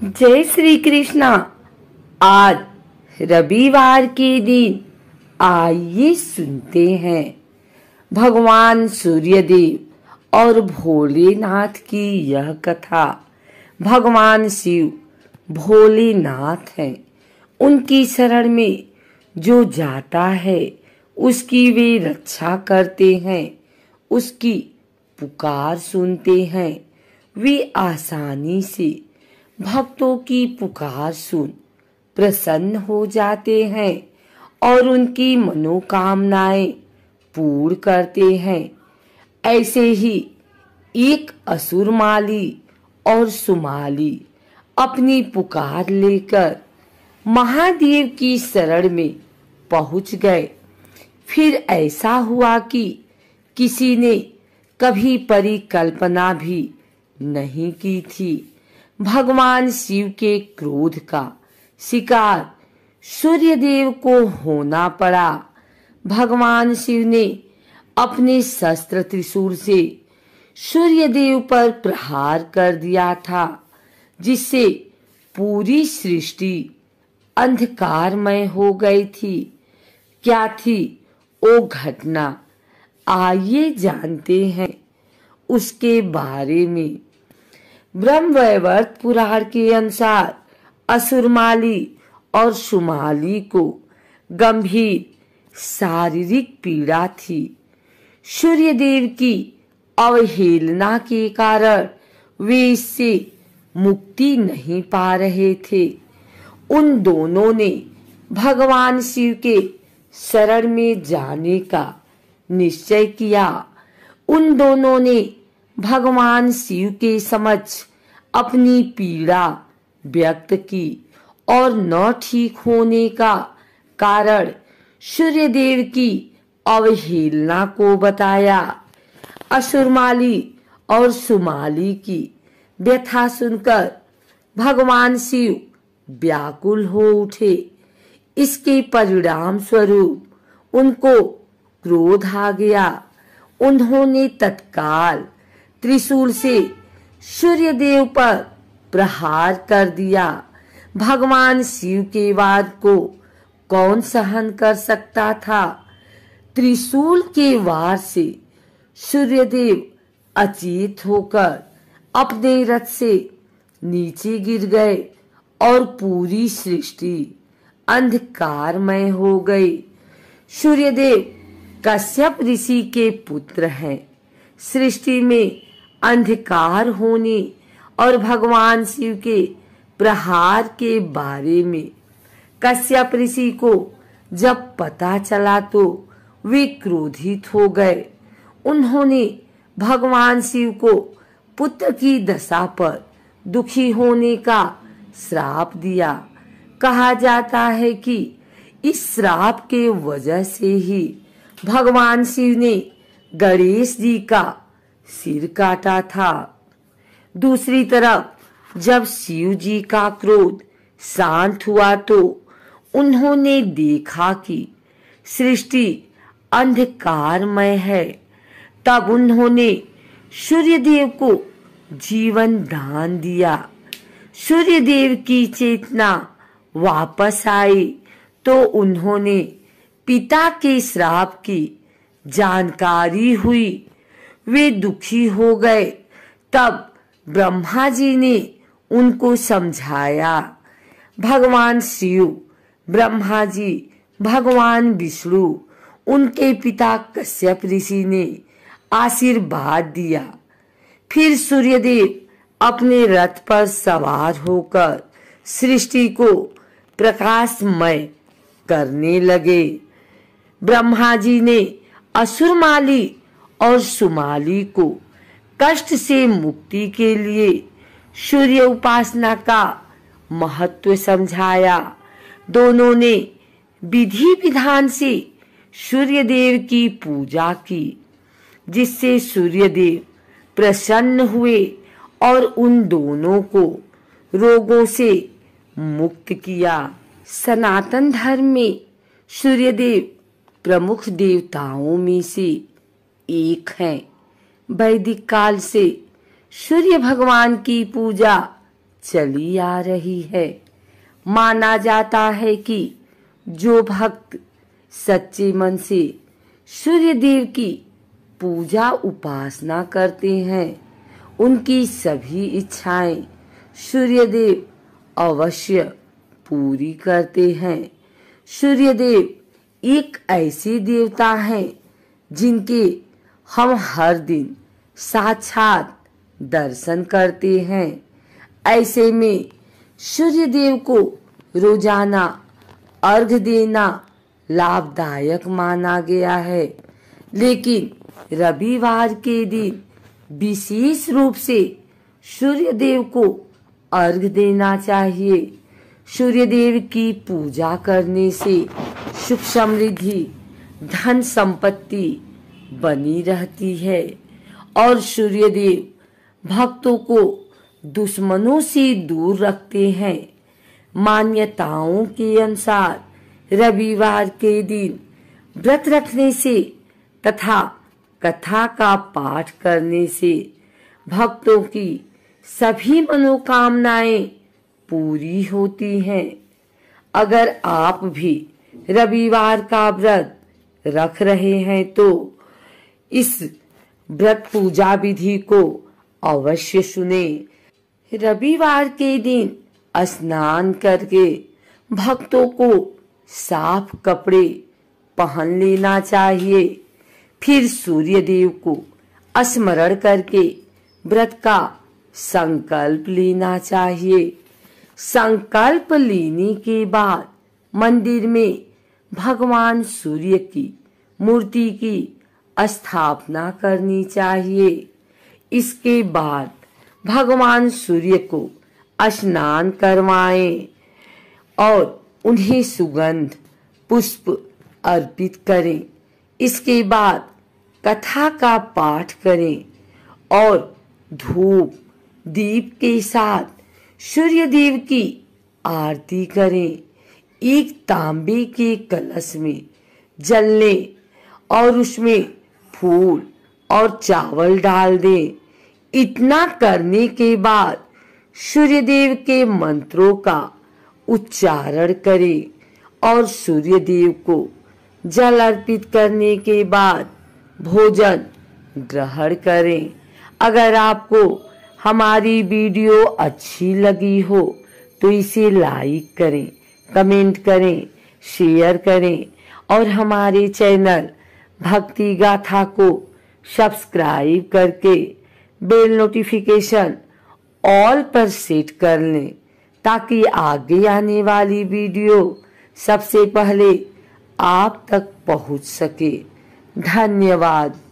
जय श्री कृष्णा। आज रविवार के दिन आइए सुनते हैं भगवान सूर्यदेव और भोलेनाथ की यह कथा। भगवान शिव भोलेनाथ हैं। उनकी शरण में जो जाता है उसकी वे रक्षा करते हैं, उसकी पुकार सुनते हैं। वे आसानी से भक्तों की पुकार सुन प्रसन्न हो जाते हैं और उनकी मनोकामनाएं पूर्ण करते हैं। ऐसे ही एक असुरमाली और सुमाली अपनी पुकार लेकर महादेव की शरण में पहुंच गए। फिर ऐसा हुआ कि किसी ने कभी परिकल्पना भी नहीं की थी। भगवान शिव के क्रोध का शिकार सूर्यदेव को होना पड़ा। भगवान शिव ने अपने शस्त्र त्रिशूल से सूर्यदेव पर प्रहार कर दिया था, जिससे पूरी सृष्टि अंधकारमय हो गई थी। क्या थी वो घटना, आइए जानते हैं उसके बारे में। ब्रह्मवैवर्त पुराण के अनुसार असुरमाली और सुमाली को गंभीर शारीरिक पीड़ा थी। सूर्यदेव की अवहेलना के कारण वे इससे मुक्ति नहीं पा रहे थे। उन दोनों ने भगवान शिव के शरण में जाने का निश्चय किया। उन दोनों ने भगवान शिव के समक्ष अपनी पीड़ा व्यक्त की और न ठीक होने का कारण सूर्यदेव की अवहेलना को बताया। असुरमाली और सुमाली की व्यथा सुनकर भगवान शिव व्याकुल हो उठे। इसके परिणाम स्वरूप उनको क्रोध आ गया। उन्होंने तत्काल त्रिशूल से सूर्यदेव पर प्रहार कर दिया। भगवान शिव के वार को कौन सहन कर सकता था। त्रिशूल के वार से सूर्यदेव अचेत होकर अपने रथ से नीचे गिर गए और पूरी सृष्टि अंधकारमय हो गई। सूर्यदेव कश्यप ऋषि के पुत्र हैं। सृष्टि में अंधकार होने और भगवान शिव के प्रहार के बारे में कश्यप ऋषि को जब पता चला तो वे क्रोधित हो गए। उन्होंने भगवान शिव को पुत्र की दशा पर दुखी होने का श्राप दिया। कहा जाता है कि इस श्राप के वजह से ही भगवान शिव ने गणेश जी का सिर काटा था। दूसरी तरफ जब शिव जी का क्रोध शांत हुआ तो उन्होंने देखा कि सृष्टि अंधकारमय है। तब उन्होंने सूर्यदेव को जीवन दान दिया। सूर्यदेव की चेतना वापस आई तो उन्होंने पिता के श्राप की जानकारी हुई। वे दुखी हो गए। तब ब्रह्मा जी ने उनको समझाया। भगवान शिव, ब्रह्मा जी, भगवान विष्णु, उनके पिता कश्यप ऋषि ने आशीर्वाद दिया। फिर सूर्यदेव अपने रथ पर सवार होकर सृष्टि को प्रकाशमय करने लगे। ब्रह्मा जी ने असुरमाली और सुमाली को कष्ट से मुक्ति के लिए सूर्य उपासना का महत्व समझाया। दोनों ने विधि विधान से सूर्यदेव की पूजा की, जिससे सूर्यदेव प्रसन्न हुए और उन दोनों को रोगों से मुक्त किया। सनातन धर्म में सूर्यदेव प्रमुख देवताओं में से एक हैं। वैदिक काल से सूर्य भगवान की पूजा चली आ रही है। माना जाता है कि जो भक्त सच्चे मन से सूर्य देव की पूजा उपासना करते हैं, उनकी सभी इच्छाएं सूर्य देव अवश्य पूरी करते हैं। सूर्य देव एक ऐसे देवता हैं जिनके हम हर दिन साक्षात दर्शन करते हैं। ऐसे में सूर्य देव को रोजाना अर्घ देना लाभदायक माना गया है, लेकिन रविवार के दिन विशेष रूप से सूर्य देव को अर्घ देना चाहिए। सूर्य देव की पूजा करने से सुख समृद्धि धन संपत्ति बनी रहती है और सूर्य देव भक्तों को दुश्मनों से दूर रखते हैं। मान्यताओं के अनुसार रविवार के दिन व्रत रखने से तथा कथा का पाठ करने से भक्तों की सभी मनोकामनाएं पूरी होती हैं। अगर आप भी रविवार का व्रत रख रहे हैं तो इस व्रत पूजा विधि को अवश्य सुने। रविवार के दिन स्नान करके भक्तों को साफ कपड़े पहन लेना चाहिए। फिर सूर्य देव को स्मरण करके व्रत का संकल्प लेना चाहिए। संकल्प लेने के बाद मंदिर में भगवान सूर्य की मूर्ति की स्थापना करनी चाहिए। इसके बाद भगवान सूर्य को स्नान करवाएं और उन्हें सुगंध पुष्प अर्पित करें। इसके बाद कथा का पाठ करें और धूप दीप के साथ सूर्य देव की आरती करें। एक तांबे के कलश में जल लें और उसमें फूल और चावल डाल दें। इतना करने के बाद सूर्य देव के मंत्रों का उच्चारण करें और सूर्य देव को जल अर्पित करने के बाद भोजन ग्रहण करें। अगर आपको हमारी वीडियो अच्छी लगी हो तो इसे लाइक करें, कमेंट करें, शेयर करें और हमारे चैनल भक्ति गाथा को सब्सक्राइब करके बेल नोटिफिकेशन ऑल पर सेट कर लें ताकि आगे आने वाली वीडियो सबसे पहले आप तक पहुंच सके। धन्यवाद।